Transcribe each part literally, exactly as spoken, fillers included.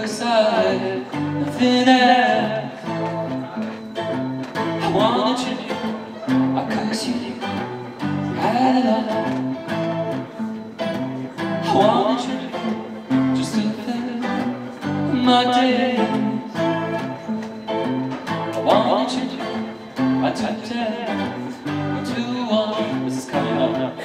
'cause I had nothing else. I wanted you, cause you had it all. I wanted you just to fill my days. I wanted you, I took down to one. This is coming up now.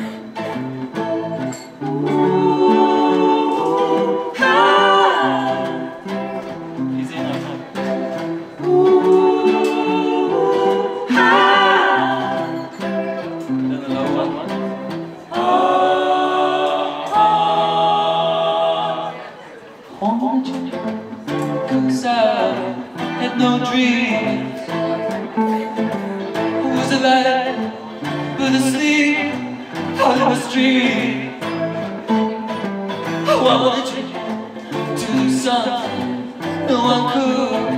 Easy enough. And then the low one. I wanted you, cause I had no dreams. I was alive, but asleep out of a stream. I wanted you to do something no one could.